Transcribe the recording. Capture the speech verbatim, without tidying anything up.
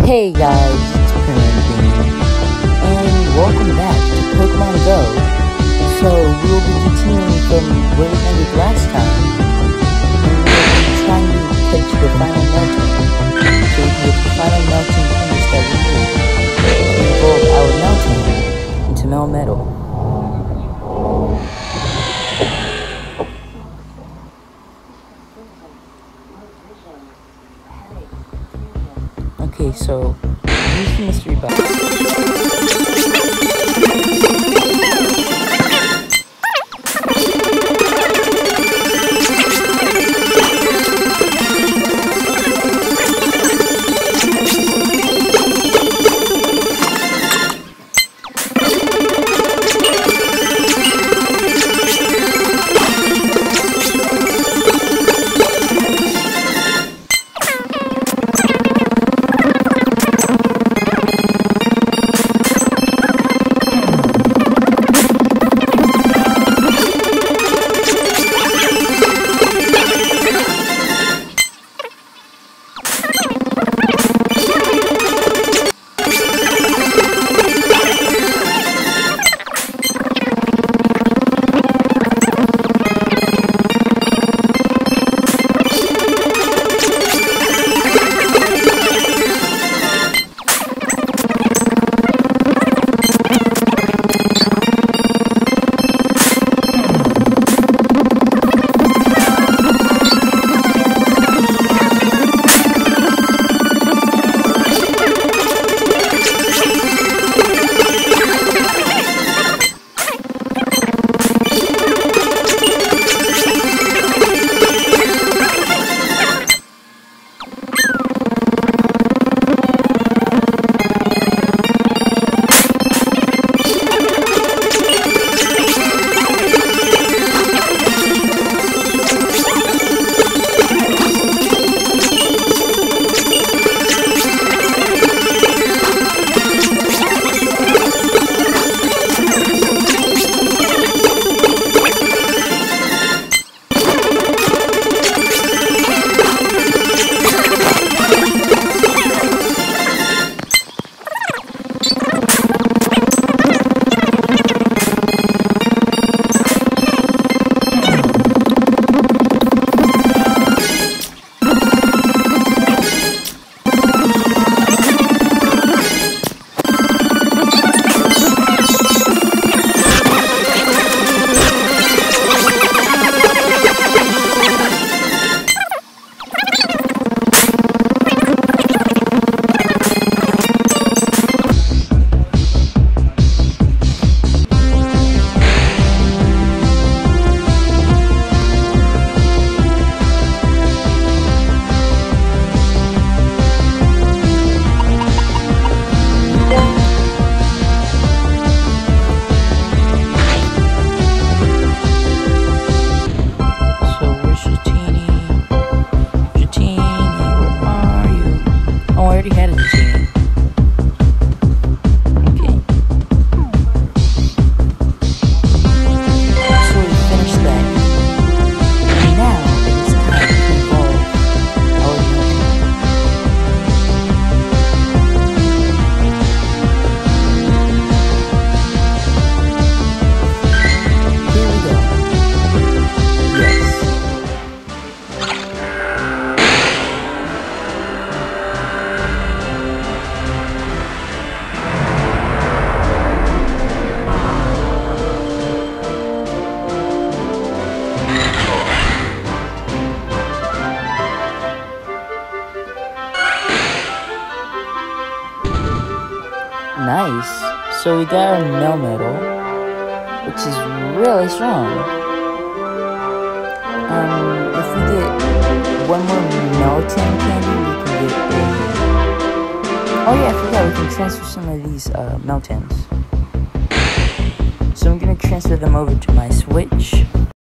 Hey guys, it's Parent and welcome back to Pokemon Go. So we'll be continuing from where we ended last time, and we'll be trying to catch the final Melton, so we can get the final Melton finish that we need to evolve our Melton into Melmetal. Okay, so use the mystery box. Nice. So we got our Melmetal, which is really strong. Um, if we get one more Melton candy, we can get a... Oh yeah, I forgot, we can transfer some of these uh, Meltons. So I'm gonna transfer them over to my Switch.